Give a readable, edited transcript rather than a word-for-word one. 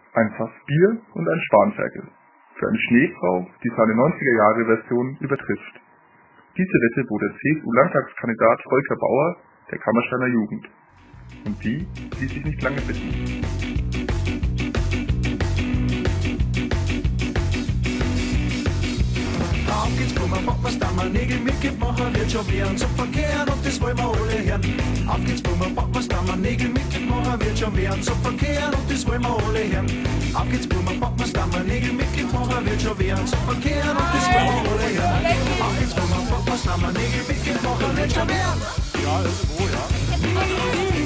Ein Fass Bier und ein Spanferkel. Für eine Schneefrau, die seine 90er-Jahre-Version übertrifft. Diese Wette bot der CSU-Landtagskandidat Volker Bauer der Kammersteiner Jugend. Und die ließ sich nicht lange bitten. Auf geht's, Brummer, Bock, was da mal Nägel mitgemacht wird schon werden zum Verkehren und das wollen wir alle hören. Auf geht's, Brummer, Bock, was da mal Nägel mitgemacht wird schon werden zum Verkehren und das wollen wir alle hören. Auf geht's, Brummer, Bock, was da mal Nägel mitgemacht wird schon werden zum Verkehren und das wollen wir alle hören. Auf geht's, Brummer, Bock, was da mal Nägel mitgemacht wird schon werden. Ja, irgendwo, ja.